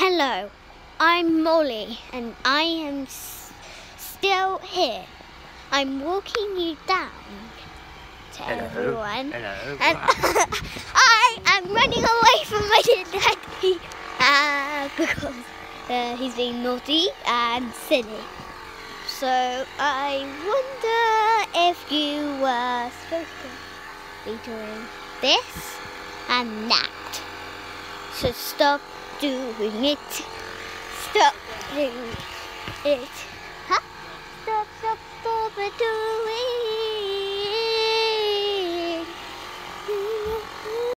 Hello, I'm Molly and I am still here. I'm walking you down to everyone. Hello. And I am running away from my daddy because he's being naughty and silly. So I wonder if you were supposed to be doing this and that. So stop doing it. Stop doing it. Huh? Stop it.